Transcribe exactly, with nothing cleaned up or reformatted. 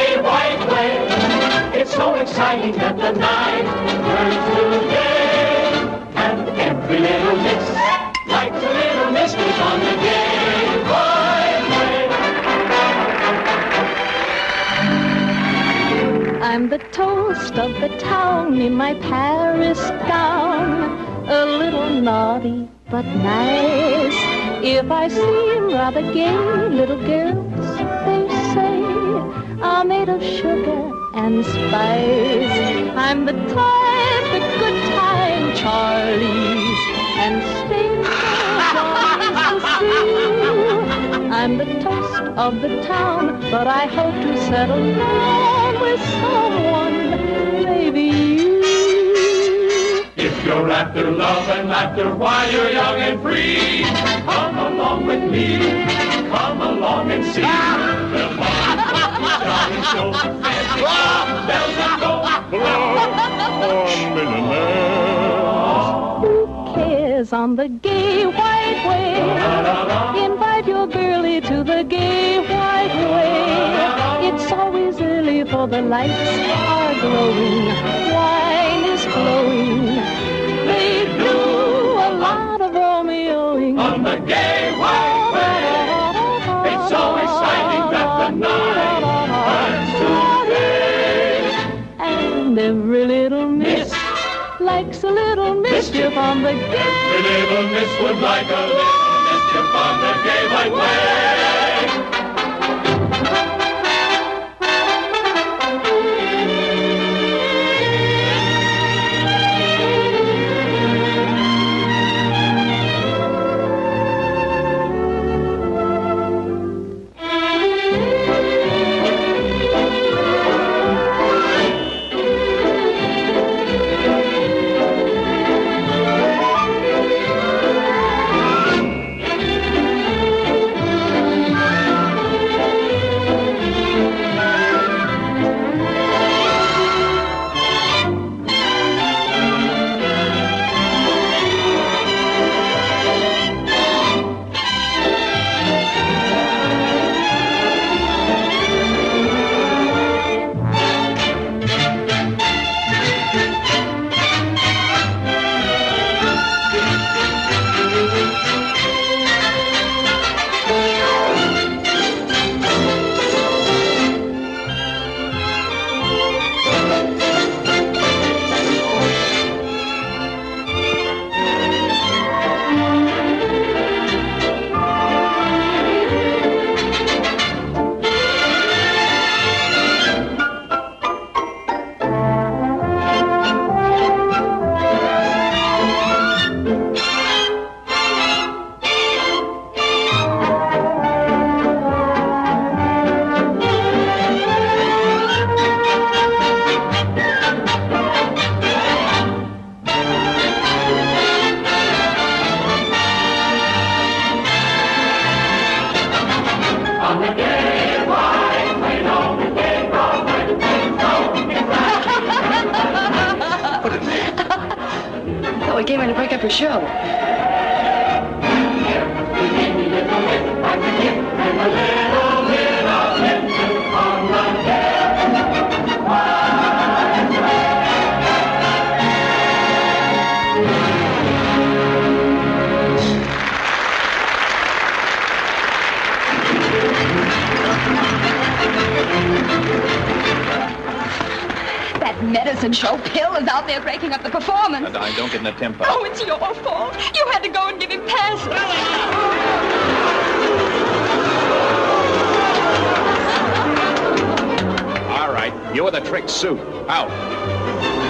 gay white way. It's so exciting that the night turns to day, and every little miss likes a little mischief on the gay white way. I'm the toast of the town in my Paris gown, a little naughty but nice. If I seem rather gay, little girls, they say, are made of sugar and spice. I'm the type that good time Charlies and Staples always pursue. I'm the toast of the town, but I hope to settle down with someone, maybe you. If you're after love and laughter while you're young and free, come along with me, come along and see. The fun, jolly show, fancy bells and go, millionaires. Who cares on the gay white way? Invite your girlie to the gay white way. It's always early for the lights are glowing, wine is flowing. They do a lot of Romeoing on the gay white way. It's so exciting that the night turns to day, and every little miss likes a little mischief on the gay. Every little miss would like a little mischief on the gay white way. Oh, we came in to break up her show. That medicine show pill is out there breaking up the performance. And I don't get in a temper. Oh, it's your fault. You had to go and give him passes. All right, you're the trick suit. Out.